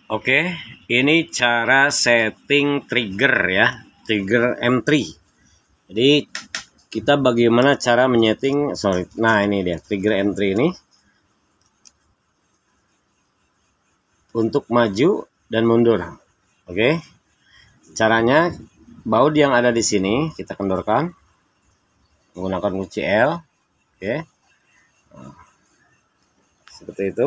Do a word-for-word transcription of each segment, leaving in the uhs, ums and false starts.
Oke, ini cara setting trigger ya, trigger M tiga. Jadi kita bagaimana cara menyeting, sorry, nah ini dia trigger M tiga ini untuk maju dan mundur. Oke, caranya baut yang ada di sini kita kendorkan menggunakan kunci L. Oke, seperti itu.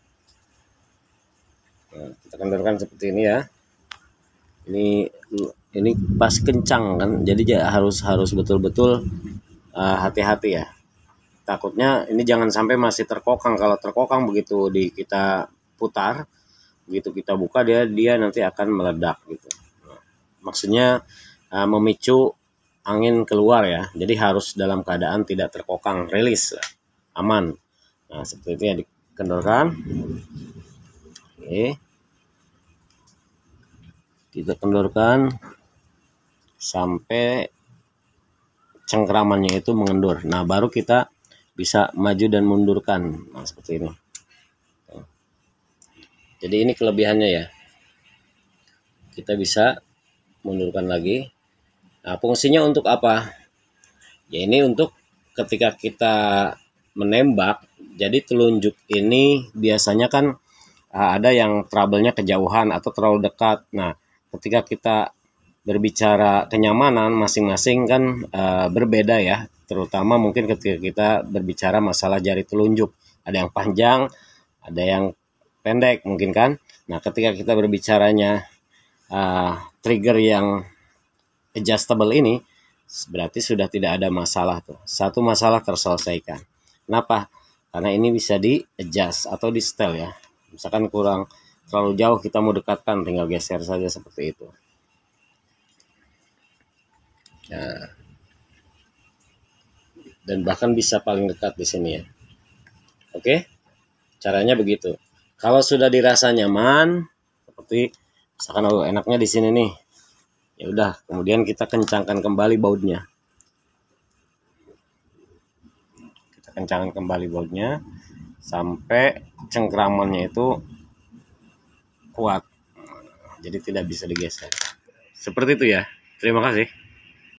Nah, kita kendorkan seperti ini ya. Ini ini pas kencang kan, jadi harus harus betul-betul uh, hati-hati ya. Takutnya ini jangan sampai masih terkokang. Kalau terkokang begitu di kita putar, begitu kita buka dia dia nanti akan meledak gitu. Nah, maksudnya uh, memicu angin keluar ya. Jadi harus dalam keadaan tidak terkokang, rilis, aman. Nah seperti itu ya, dikendorkan. Oke. Kita kendorkan sampai cengkramannya itu mengendur. Nah baru kita bisa maju dan mundurkan. Nah seperti ini. Jadi ini kelebihannya ya. Kita bisa mundurkan lagi. Nah fungsinya untuk apa? Ya ini untuk ketika kita menembak. Jadi telunjuk ini biasanya kan ada yang trouble-nya kejauhan atau terlalu dekat. Nah ketika kita berbicara kenyamanan masing-masing kan uh, berbeda ya, terutama mungkin ketika kita berbicara masalah jari telunjuk, ada yang panjang, ada yang pendek mungkin kan. Nah ketika kita berbicaranya uh, trigger yang adjustable ini, berarti sudah tidak ada masalah tuh, satu masalah terselesaikan. Kenapa? Karena ini bisa di adjust atau di setel ya. Misalkan kurang terlalu jauh kita mau dekatkan, tinggal geser saja seperti itu. Nah, dan bahkan bisa paling dekat di sini ya. Oke, caranya begitu. Kalau sudah dirasa nyaman, seperti misalkan oh, enaknya di sini nih, ya udah. Kemudian kita kencangkan kembali bautnya. Kita kencangkan kembali bautnya sampai cengkramannya itu kuat. Jadi tidak bisa digeser. Seperti itu ya. Terima kasih.